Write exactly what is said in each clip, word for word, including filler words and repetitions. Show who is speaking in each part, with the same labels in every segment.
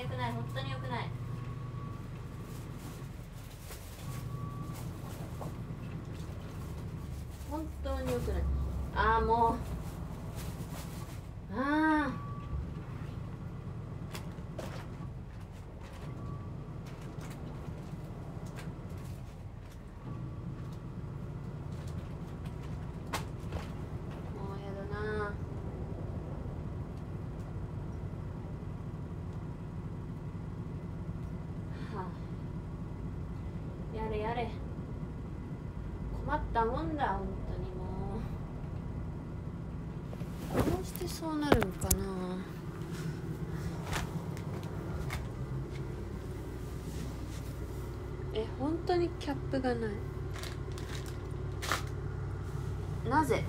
Speaker 1: よくない、本当によくない。本当によくない。ああもうああやれやれ、困ったもんだ本当に。もうどうしてそうなるのかな。え、本当にキャップがない。なぜ。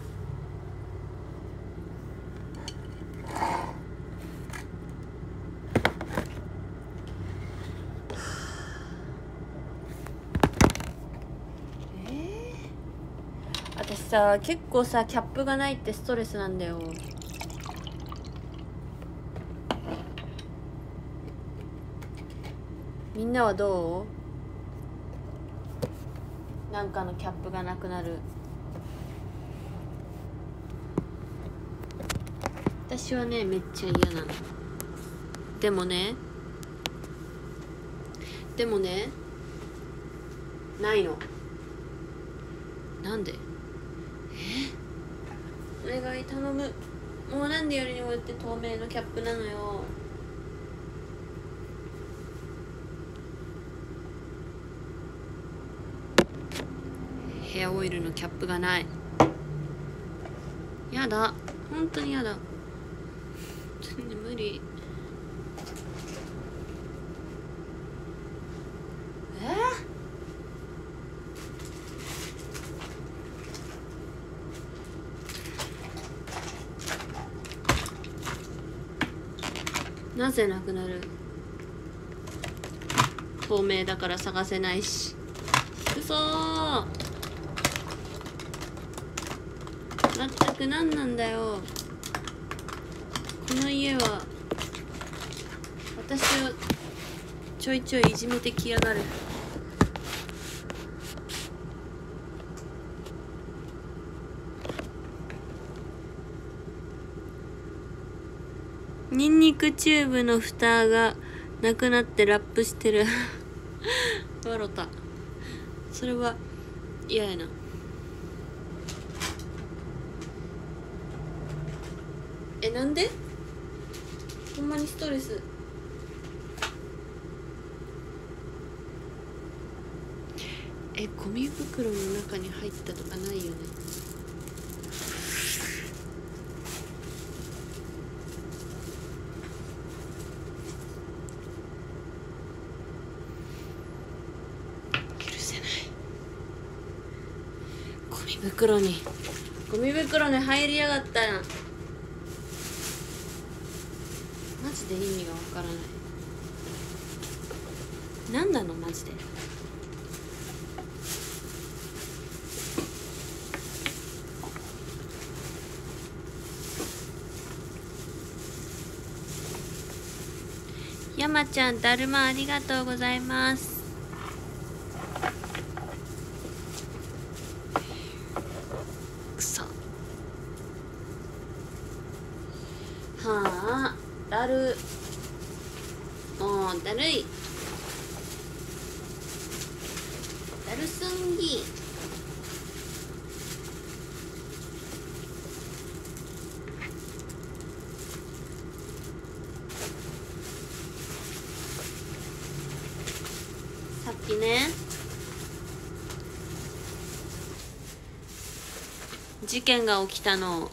Speaker 1: 私さ、結構さキャップがないってストレスなんだよ。みんなはどう？なんかのキャップがなくなる。私はねめっちゃ嫌なの。でもねでもねないの。なんで？え？お願い頼む。もうなんでよりにもよって透明のキャップなのよ。ヘアオイルのキャップがない。やだ、本当にやだ。本当に無理。え？なぜなくなる？透明だから探せないし。嘘ー。まったく何なんだよ。この家は私をちょいちょいいじめてきやがる。ニンニクチューブの蓋がなくなってラップしてる笑った。それは嫌やな。え、なんで？ほんまにストレス。え、ゴミ袋の中に入ったとかないよね。許せない。ゴミ袋にゴミ袋に入りやがったな。マジで意味がわからない。何なのマジで。山ちゃん、だるまありがとうございます。くそ。はあ、だる。もうだるい。だるすんぎ。さっきね、事件が起きたの。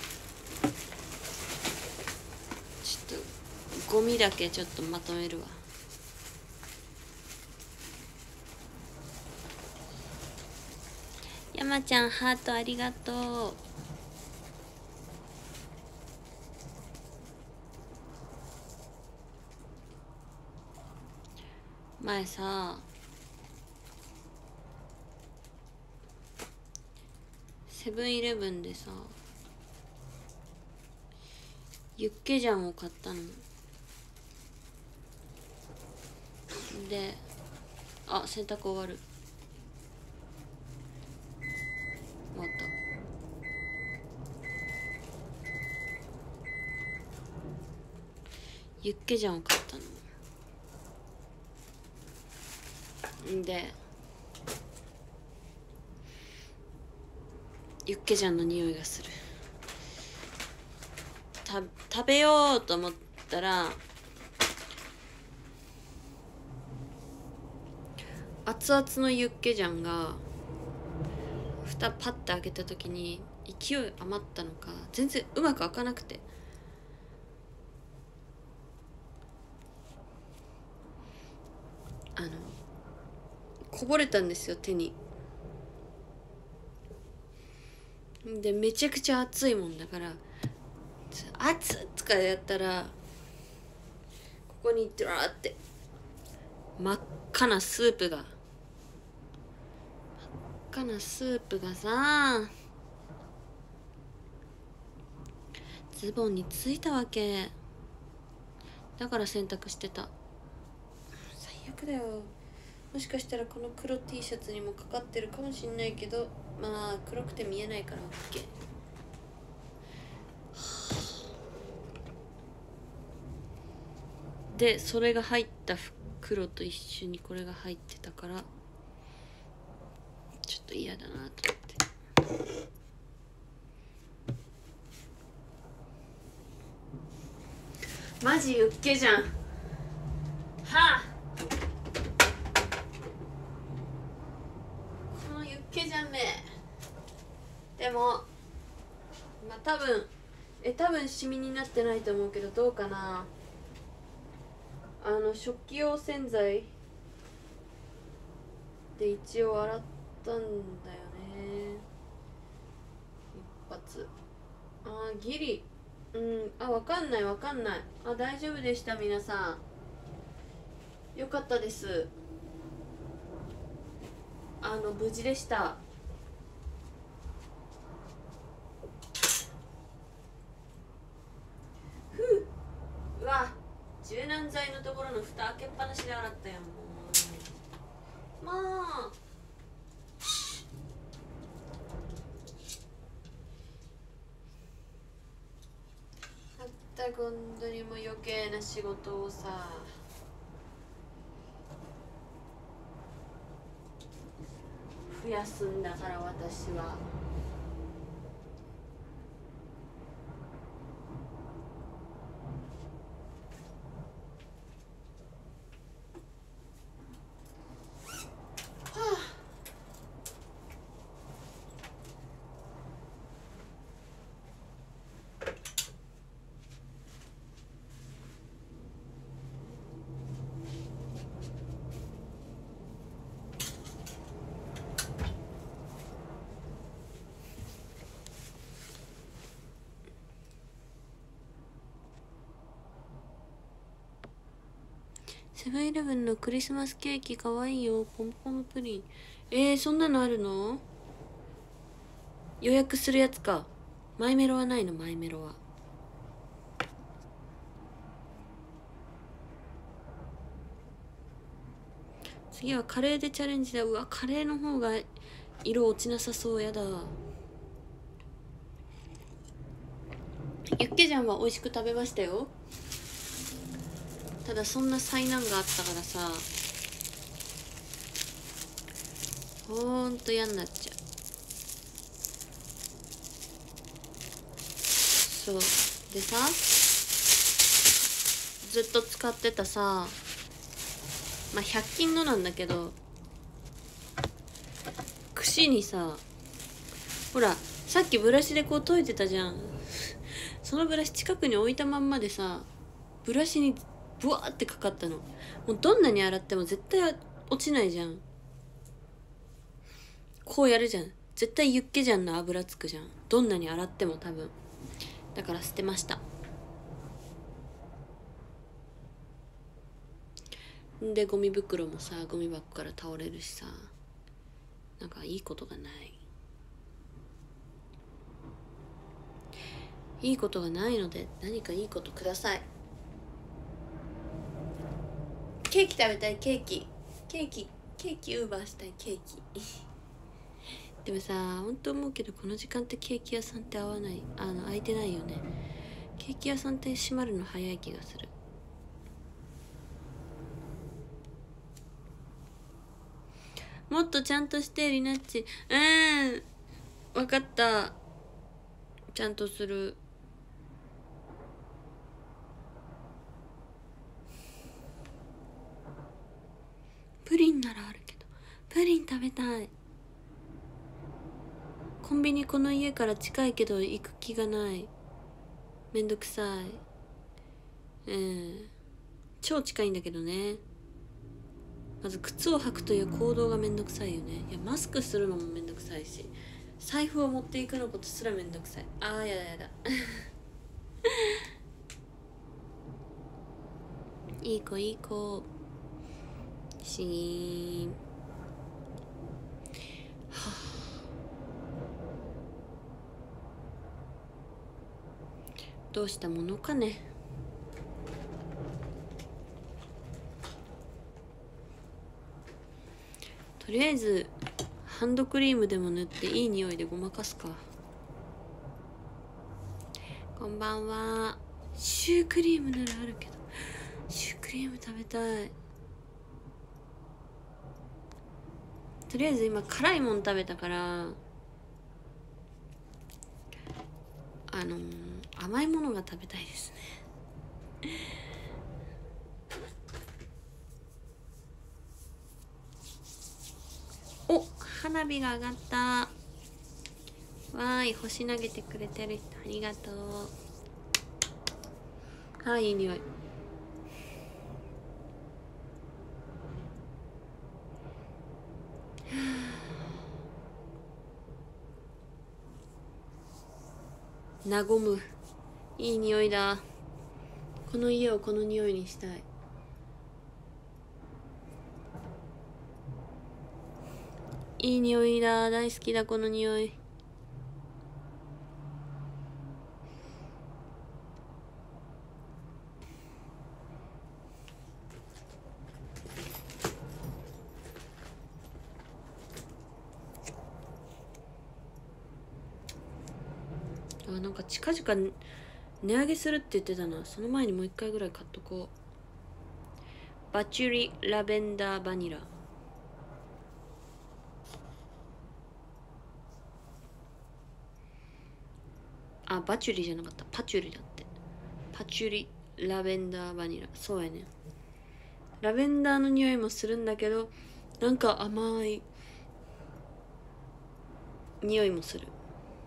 Speaker 1: ちょっとゴミだけちょっとまとめるわ。山ちゃん、ハートありがとう。前さ、セブンイレブンでさユッケジャンを買ったの。 で、あ、洗濯終わる。終わった。ユッケジャンを買ったの。んでユッケジャンの匂いがする。た食べようと思ったら熱々のユッケジャンが蓋パッて開けた時に勢い余ったのか全然うまく開かなくて、あのこぼれたんですよ、手に。でめちゃくちゃ熱いもんだから熱っとかやったらここにドラーって真っ赤なスープが真っ赤なスープがさズボンについたわけだから洗濯してた。最悪だよ。もしかしたらこの黒 T シャツにもかかってるかもしんないけど、まあ黒くて見えないから OK。 でそれが入った袋と一緒にこれが入ってたからちょっと嫌だなと思って。マジユッケじゃん。はあ、このユッケじゃんめ。でもまあ多分え多分シミになってないと思うけどどうかな。あの食器用洗剤で一応洗ったんだよね、一発。あーギリ、うん、あ、わかんないわかんない。あ、大丈夫でした。皆さんよかったです。あの無事でした。ふう、うわ、柔軟剤のところの蓋開けっぱなしで洗ったよ。もうもうまったく本当にもう余計な仕事をさ増やすんだから私は。セブンイレブンのクリスマスケーキかわいいよ。ポンポンプリン。えー、そんなのあるの？予約するやつか。マイメロはないの？マイメロは次はカレーでチャレンジだ。うわ、カレーの方が色落ちなさそう。やだ。ユッケジャンは美味しく食べましたよ。ただそんな災難があったからさほんと嫌になっちゃう。そうでさ、ずっと使ってたさ、まあひゃく均のなんだけど、串にさ、ほらさっきブラシでこう研いでたじゃん。そのブラシ近くに置いたまんまでさ、ブラシにブワーってかかったの。もうどんなに洗っても絶対落ちないじゃん。こうやるじゃん、絶対ユッケジャンの油つくじゃん、どんなに洗っても多分。だから捨てました。でゴミ袋もさ、ゴミ箱から倒れるしさ、なんかいいことがない。いいことがないので何かいいことください。 ケーキ食べたい。ケーキケーキケーキウーバーしたい。ケーキでもさ、本当思うけど、この時間ってケーキ屋さんって合わない、あの開いてないよね。ケーキ屋さんって閉まるの早い気がする。もっとちゃんとしてリナッチ。うん分かった、ちゃんとする。プリンならあるけど、プリン食べたい。コンビニこの家から近いけど行く気がない。めんどくさい。うん超近いんだけどね。まず靴を履くという行動がめんどくさいよね。いやマスクするのもめんどくさいし、財布を持っていくのことすらめんどくさい。あーやだやだいい子いい子。シーン。はあ、どうしたものかね。とりあえずハンドクリームでも塗っていい匂いでごまかすか。こんばんは。シュークリームならあるけど、シュークリーム食べたい。とりあえず今辛いもん食べたから、あのー、甘いものが食べたいですねお、花火が上がった。わーい、星投げてくれてる人ありがとう。あーいい匂い。和む。いい匂いだ。この家をこの匂いにしたい。いい匂いだ。大好きだこの匂い。あ、なんか近々値上げするって言ってたな。その前にもう一回ぐらい買っとこう。バチュリラベンダーバニラ。あ、バチュリじゃなかった、パチュリだって。パチュリラベンダーバニラ。そうやね。ラベンダーの匂いもするんだけど、なんか甘い匂いもする。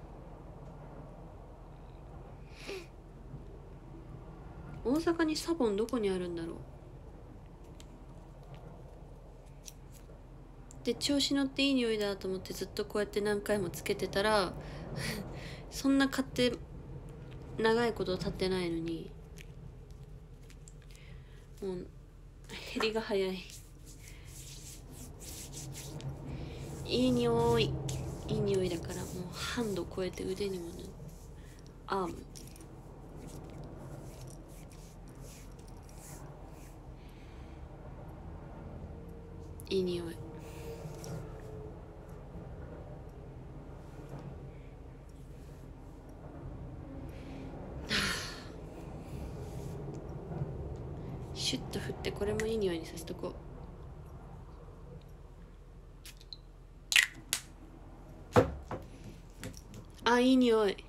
Speaker 1: 大阪にサボンどこにあるんだろう。で調子乗っていい匂いだと思ってずっとこうやって何回もつけてたらそんな買って長いこと経ってないのにもう減りが早い。いい匂い、いい匂いだからもうハンド超えて腕にも塗る。アームいい匂い。シュッと振ってこれもいい匂いにさせとこう。あ、いい匂い。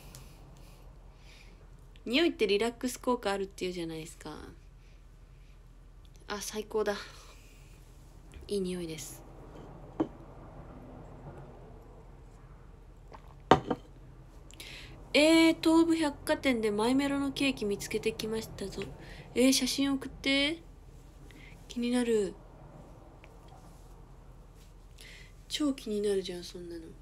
Speaker 1: 匂いってリラックス効果あるっていうじゃないですか。あ、最高だ。いい匂いです。えー、東武百貨店でマイメロのケーキ見つけてきましたぞ。えー、写真送って。気になる。超気になるじゃんそんなの。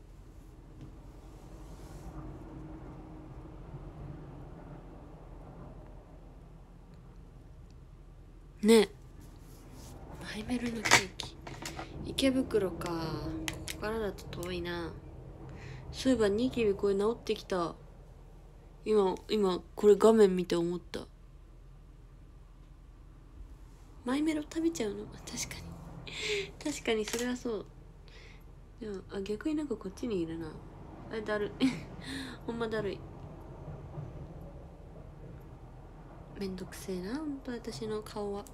Speaker 1: ねえ、マイメロのケーキ池袋か。ここからだと遠いな。そういえばニキビこれ治ってきた。今今これ画面見て思った。 マイメロ食べちゃうの。確かに確かにそれはそう。でもあ逆になんかこっちにいるな。あれだるいほんまだるい。めんどくせえなほんと私の顔は。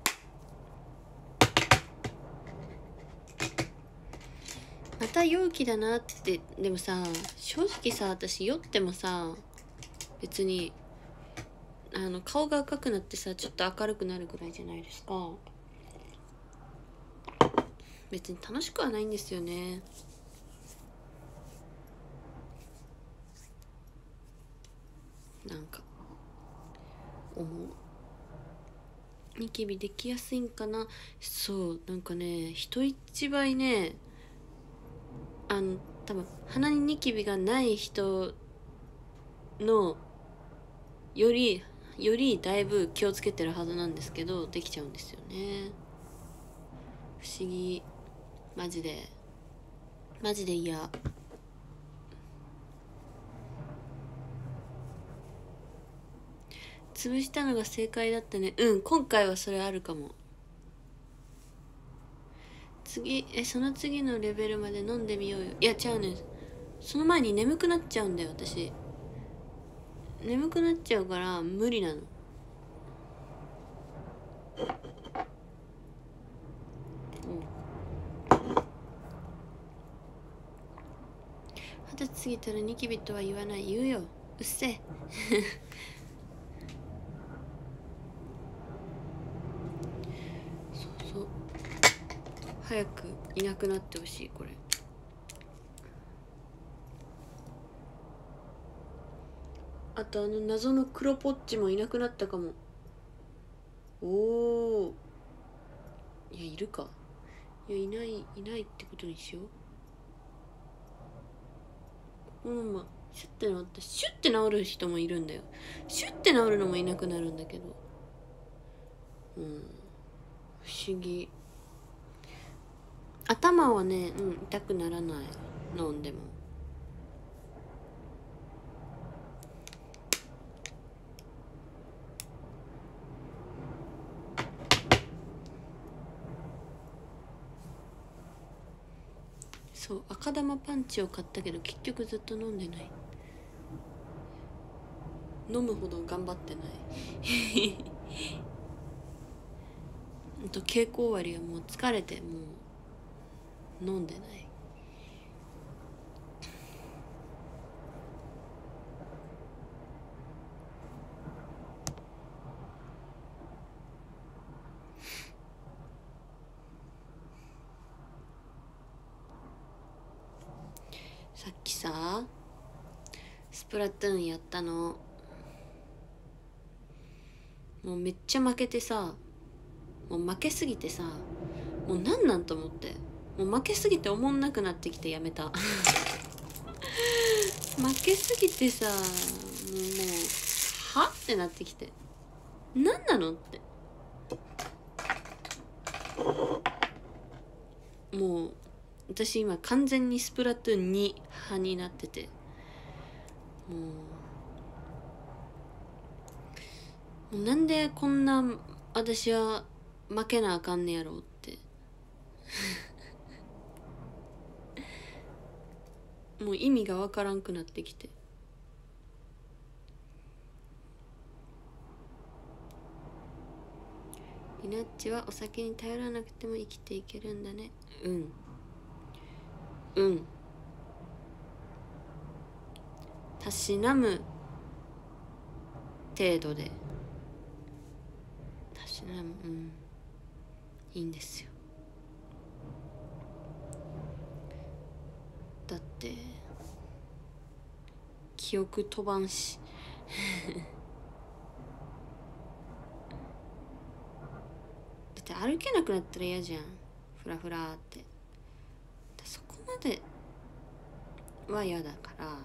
Speaker 1: また陽気だなって。でもさ正直さ私酔ってもさ別にあの顔が赤くなってさちょっと明るくなるぐらいじゃないですか。別に楽しくはないんですよね。なんか思う。ニキビできやすいんかな。そうなんかね人一倍ねあの多分鼻にニキビがない人のよりよりだいぶ気をつけてるはずなんですけどできちゃうんですよね。不思議マジでマジで嫌。潰したのが正解だったね。うん今回はそれあるかも。次えその次のレベルまで飲んでみようよ。いや違うねその前に眠くなっちゃうんだよ私。眠くなっちゃうから無理なの。二十歳過ぎたらニキビとは言わない。言うようっせえそうそう早くいなくなってほしい。これあとあの謎の黒ポッチもいなくなったかも。おおいやいるか。いやいないいないってことにしよう。このままシュッて治ってシュッて治る人もいるんだよ。シュッて治るのもいなくなるんだけどうん不思議。頭はねうん痛くならない飲んでも。そう赤玉パンチを買ったけど結局ずっと飲んでない。飲むほど頑張ってないほんと稽古終わりはもう疲れてもう飲んでない。さっきさスプラトゥーンやったの。もうめっちゃ負けてさもう負けすぎてさもうなんなんと思ってもう負けすぎておもんなくなってきてやめた負けすぎてさもうもうはってなってきてなんなのってもう私今完全にスプラトゥーンに派になっててもうもうなんでこんな私は負けなあかんねやろうってもう意味がわからんくなってきて。イナッチはお酒に頼らなくても生きていけるんだね。うんうんたしなむ程度でたしなむうんいいんですよ。だって記憶飛ばんしだって歩けなくなったら嫌じゃんフラフラって。そこまでは嫌だから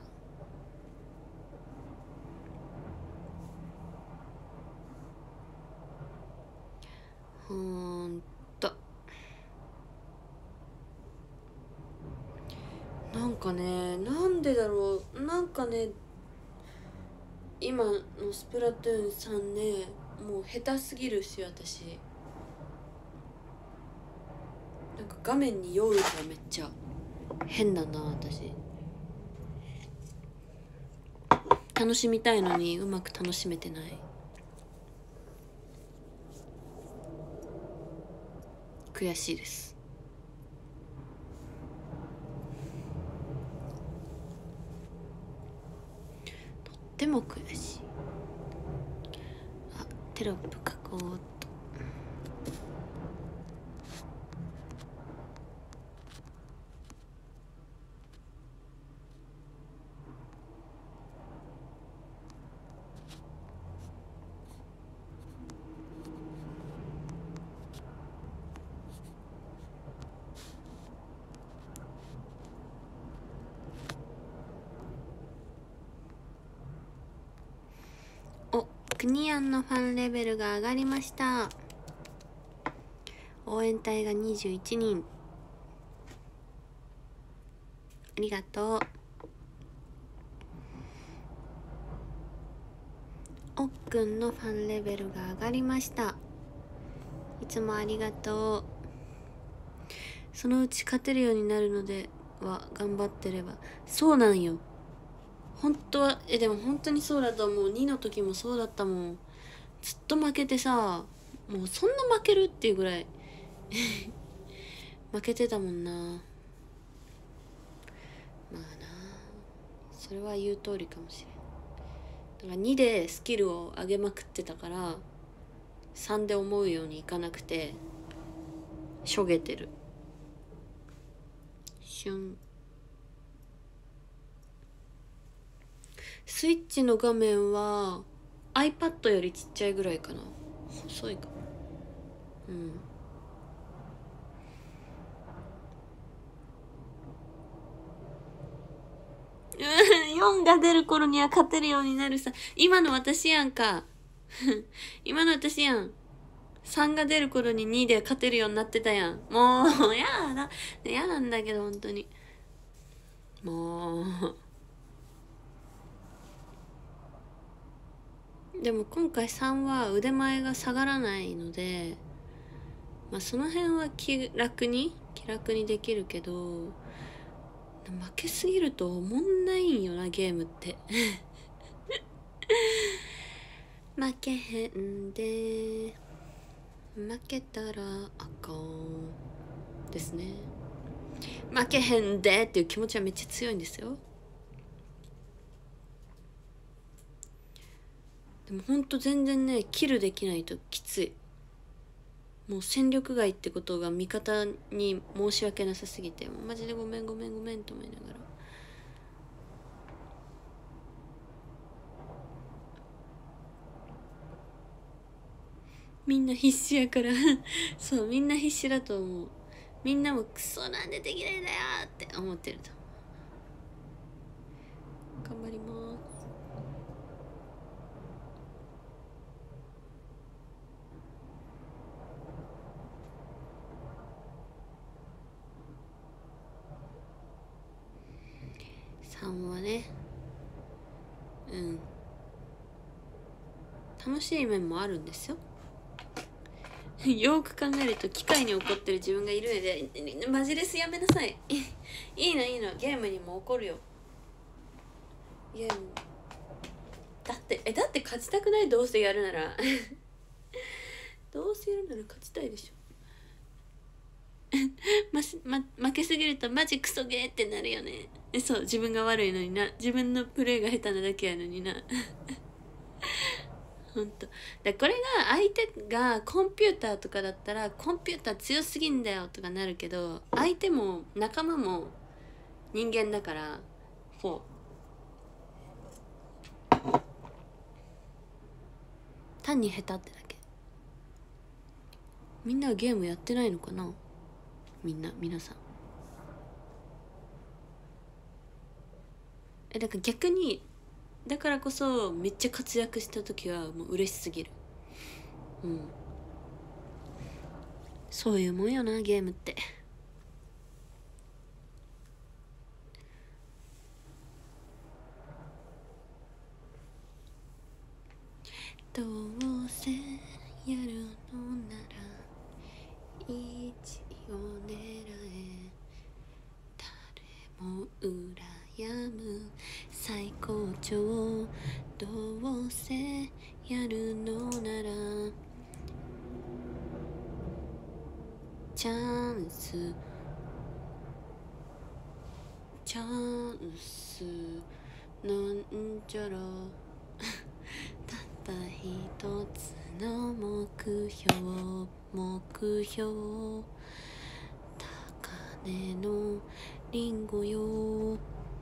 Speaker 1: ほんとなんかねなんでだろうなんかね今のスプラトゥーンさんねもう下手すぎるし私なんか画面に酔うのがめっちゃ変だな私。楽しみたいのにうまく楽しめてない。悔しいです。とっても悔しい。あ、テロップ書こうっと。クニアンのファンレベルが上がりました。応援隊がにじゅういちにん。ありがとう。おっくんのファンレベルが上がりました。いつもありがとう。そのうち勝てるようになるのでは頑張ってれば。そうなんよ。本当はえでも本当にそうだと思う。にの時もそうだったもん。ずっと負けてさ、もうそんな負けるっていうぐらい負けてたもんな。まあな、それは言う通りかもしれん。だからにでスキルを上げまくってたからさんで思うようにいかなくてしょげてる。シュン。スイッチの画面は iPad よりちっちゃいぐらいかな。細いか。うんよんが出る頃には勝てるようになるさ。今の私やんか今の私やん。さんが出る頃ににで勝てるようになってたやん。もうやだやなんだけど本当にもうでも今回さんは腕前が下がらないので、まあその辺は気楽に気楽にできるけど、負けすぎるとおもんないんよなゲームって負けへんで負けたらあかんですね。負けへんでっていう気持ちはめっちゃ強いんですよ。でもほんと全然ねキルできないときつい。もう戦力外ってことが味方に申し訳なさすぎて、マジでごめんごめんごめんと思いながら。みんな必死やからそうみんな必死だと思う。みんなもクソなんでできないんだよって思ってると。頑張ります。さんはね、うん楽しい面もあるんですよよく考えると機械に怒ってる自分がいるので、マジレスやめなさいいいのいいの、ゲームにも怒るよ。ゲームだってえだって勝ちたくない。どうせやるならどうせやるなら勝ちたいでしょま、ま、負けすぎるとマジクソゲーってなるよね。えそう自分が悪いのにな、自分のプレーが下手なだけやのになほんとだ。これが相手がコンピューターとかだったらコンピューター強すぎんだよとかなるけど、相手も仲間も人間だからこう単に下手ってだけ。みんなはゲームやってないのかな。みんな皆さんえだから逆にだからこそめっちゃ活躍した時はもう嬉しすぎる。うんそういうもんよなゲームって。どうせやるのなら一応ねチャンスチャンスなんちゃらたった一つの目標目標高値のリンゴよ。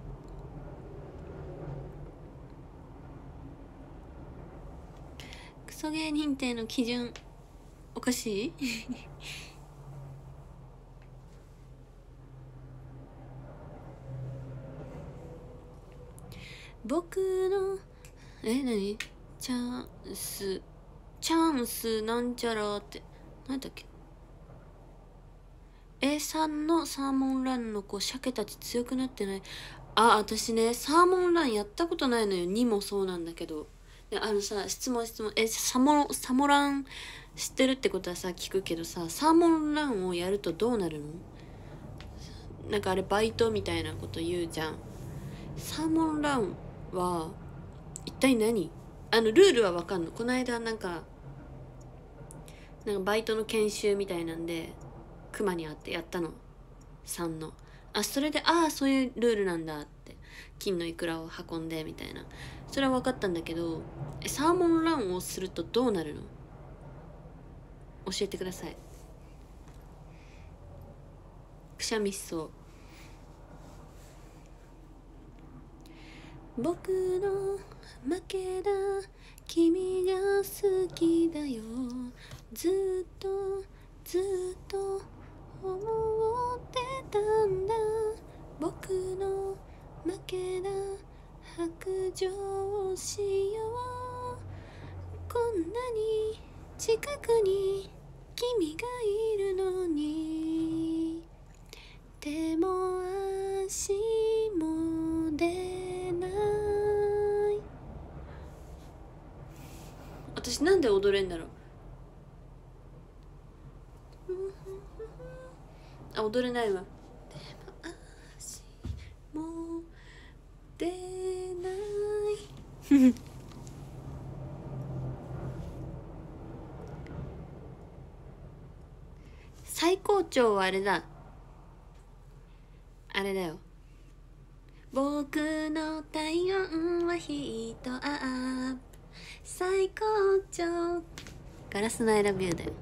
Speaker 1: クソ芸人定の基準おかしい僕のえ何チャンスチャンスなんちゃらって何だっけ。えさんのサーモンランの子鮭たち強くなってない。あ私ねサーモンランやったことないのよ。にもそうなんだけどであのさ質問質問えサモサモラン知ってるってことはさ聞くけどさサーモンランをやるとどうなるの。なんかあれバイトみたいなこと言うじゃん。サーモンランは一体何。あのルールはわかんの。この間なんかなんかバイトの研修みたいなんで熊に会ってやったのさんのあそれでああそういうルールなんだって金のイクラを運んでみたいなそれは分かったんだけどサーモンランをするとどうなるの教えてください。くしゃみしそう。僕の負けだ君が好きだよずっとずっと思ってたんだ僕の負けだ白状しようこんなに近くに君がいるのに手も足も出ない。私なんで踊れんだろう。あ踊れないわ。手も足も出ない最高潮はあれだあれだよ。僕の体温はヒートアップ最高潮ガラスのアイラビューだよ。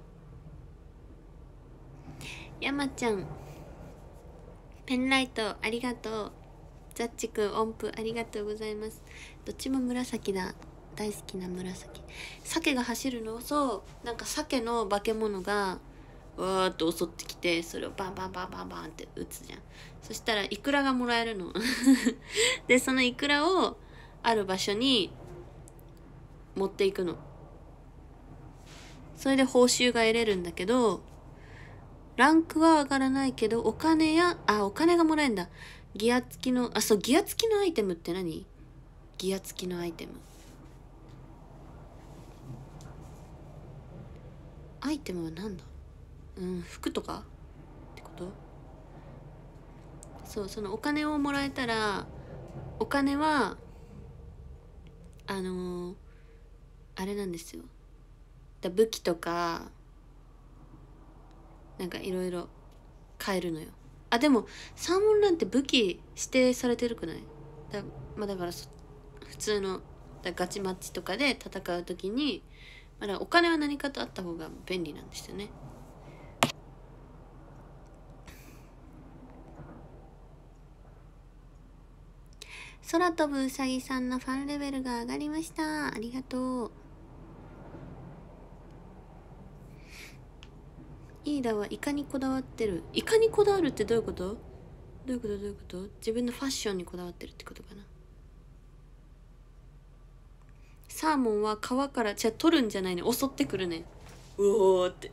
Speaker 1: 山ちゃんペンライトありがとう。ザッチくん音符ありがとうございます。どっちも紫だ。大好きな紫。鮭が走るのそうなんか鮭の化け物がわーっと襲ってきてそれをバンバンバンバンバンって撃つじゃん。そしたらイクラがもらえるのでそのイクラをある場所に持っていくの。それで報酬が得れるんだけどランクは上がらないけどお金やあお金がもらえるんだ。ギア付きのあそうギア付きのアイテムって何。ギア付きのアイテムアイテムは何だ。うん服とかってこと。そうそのお金をもらえたらお金はあのー、あれなんですよ。だ武器とかなんかいろいろ買えるのよ。あでもサーモンランって武器指定されてるくない。だ、まあ、だから普通のだガチマッチとかで戦う時に、まあ、だお金は何かとあった方が便利なんですよね。空飛ぶうさぎさんのファンレベルが上がりました。ありがとう。イーダはイカにこだわってる。イカにこだわるってどういうこと。どういうことどういうこと。自分のファッションにこだわってるってことかな。サーモンは川からじゃ取るんじゃないね襲ってくるね。うおーって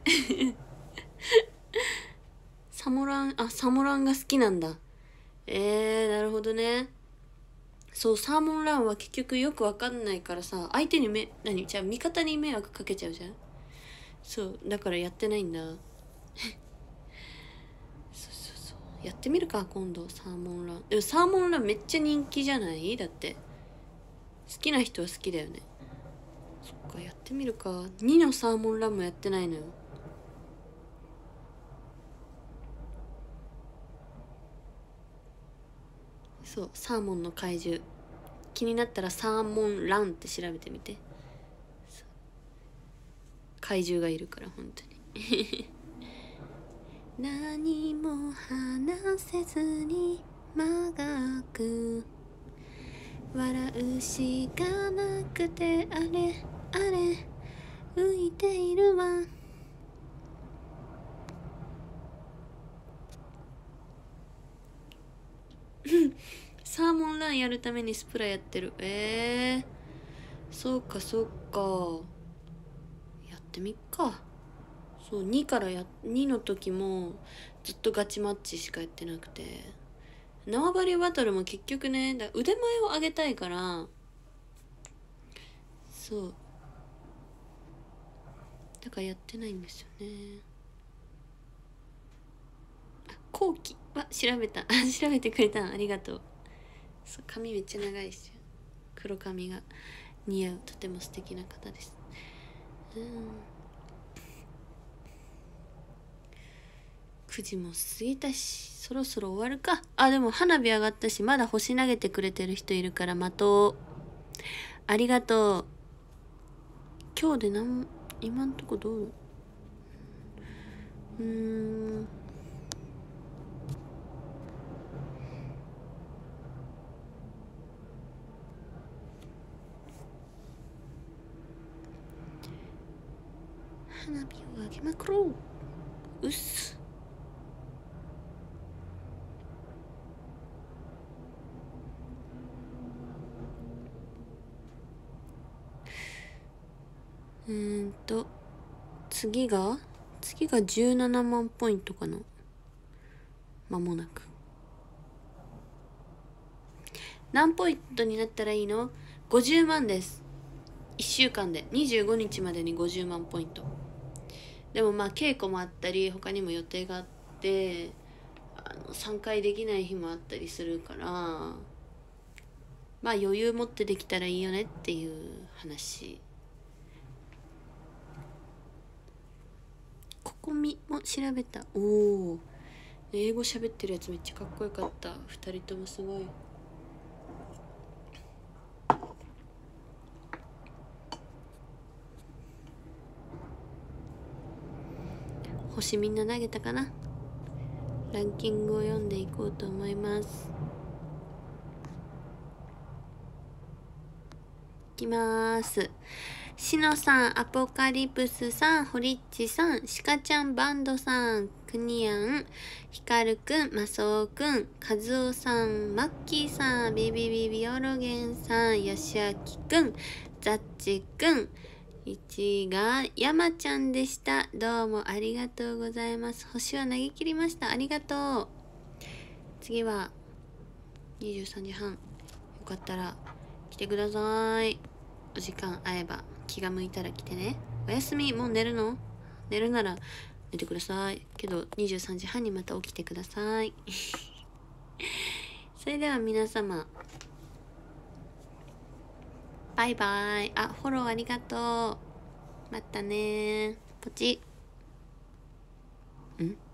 Speaker 1: サモランあサモランが好きなんだ。えーなるほどね。そうサーモンランは結局よくわかんないからさ相手にめ何じゃあ味方に迷惑かけちゃうじゃん。そうだからやってないんだそうそうそうやってみるか今度サーモンラン。でもサーモンランめっちゃ人気じゃない。だって好きな人は好きだよね。そっかやってみるか。にのサーモンランもやってないのよ。 そう、サーモンの怪獣。気になったらサーモンランって調べてみて。怪獣がいるから本当に何も話せずに間が空く、笑うしかなくてあれあれ浮いているわサーモンランやるためにスプラやってる。えー、そうかそうか、やってみっか。そう、にからやにの時もずっとガチマッチしかやってなくて、縄張りバトルも結局ね、だ腕前を上げたいから、そうだからやってないんですよね。あ、後期は調べた調べてくれたんありがとう。そう、髪めっちゃ長いし、黒髪が似合うとても素敵な方です。うん、くじも過ぎたしそろそろ終わるか。あ、でも花火上がったし、まだ星投げてくれてる人いるから待とう。ありがとう。今日でなん今んとこどう？うーん花火をあげまくろう。うっす。うーんと次が次がじゅうななまんポイントかな。間もなく。何ポイントになったらいいの？ ごじゅう 万です。いっしゅうかんでにじゅうごにちまでにごじゅうまんポイント。でもまあ稽古もあったり他にも予定があって、あの参加できない日もあったりするから、まあ余裕持ってできたらいいよねっていう話。ここみも調べた。おお、英語喋ってるやつめっちゃかっこよかった。ふたりともすごい。星みんな投げたかな。ランキングを読んでいこうと思います。いきまーす。しのさん、アポカリプスさん、ホリッチさん、シカちゃんバンドさん、クニアン、ヒカルくん、マソウくん、カズオさん、マッキーさん、ビビビビオロゲンさん、ヨシアキくん、ザッチくん、いちがヤマちゃんでした。どうもありがとうございます。星は投げ切りました。ありがとう。次はにじゅうさんじはん。よかったら来てください。お時間合えば、気が向いたら来てね。おやすみ。もう寝るの？寝るなら寝てください。けどにじゅうさんじはんにまた起きてください。それでは皆様、バイバイ。あ、フォローありがとう。またね。ポチ。ん